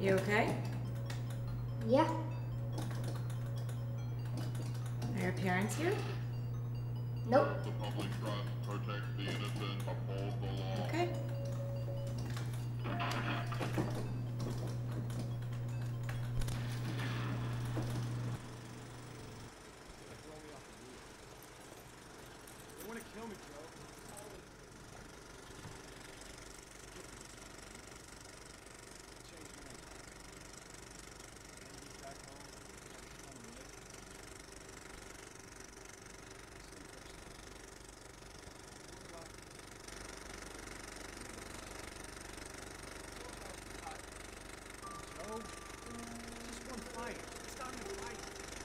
You okay? Yeah. Are your parents here? Nope. The public trust protects the innocent, upholds the law. Okay. They want to kill me, Joe. Change my name. Andy's back home. I'm Nick. Sleep first. Joe, it's just one fight. It's not even a fight.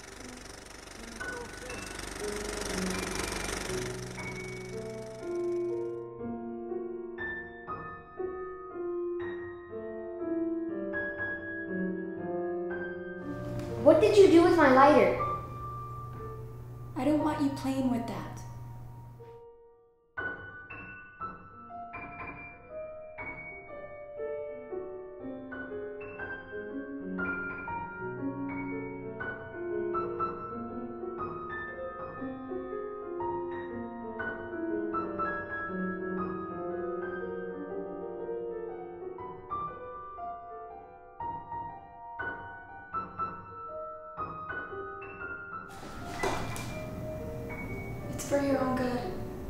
What did you do with my lighter? I don't want you playing with that. It's for your own good.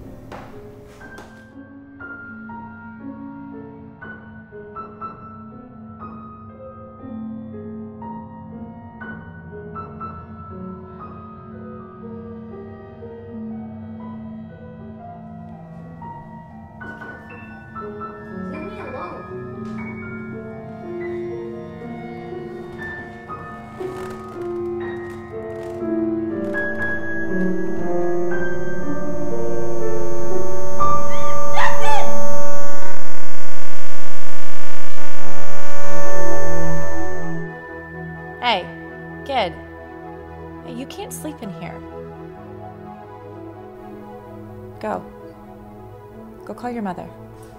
Leave me alone. Hey, kid. Hey, you can't sleep in here. Go. Go call your mother.